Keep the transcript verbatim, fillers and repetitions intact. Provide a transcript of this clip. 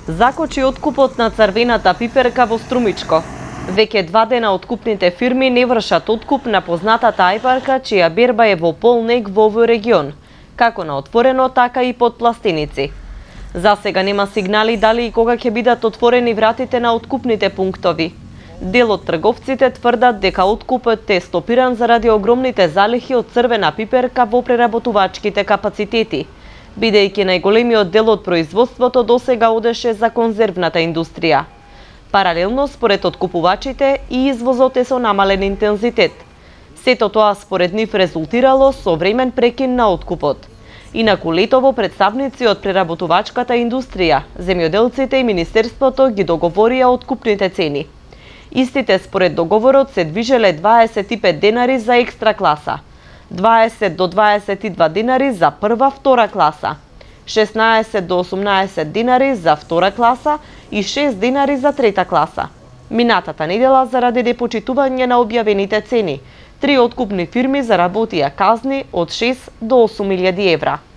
Закочи откупот на црвената пиперка во Струмичко. Веќе два дена откупните фирми не вршат откуп на познатата ајпарка, чија берба е во полнег во овој регион, како на отворено, така и под пластеници. За сега нема сигнали дали и кога ќе бидат отворени вратите на откупните пунктови. Дел од трговците тврдат дека откупот е стопиран заради огромните залихи од црвена пиперка во преработувачките капацитети, бидејќи најголемиот дел од производството досега одеше за конзервната индустрија. Паралелно, според откупувачите, и извозот е со намален интензитет. Сето тоа според нив резултирало со времен прекин на откупот. Инаку летово представници од преработувачката индустрија, земјоделците и Министерството ги договорија откупните цени. Истите според договорот се движеле дваесет и пет денари за екстра класа, дваесет до дваесет и два денари за прва, втора класа, шеснаесет до осумнаесет денари за втора класа и шест денари за трета класа. Минатата недела, заради непочитување на објавените цени, три откупни фирми заработија казни од шест до осум илјади евра.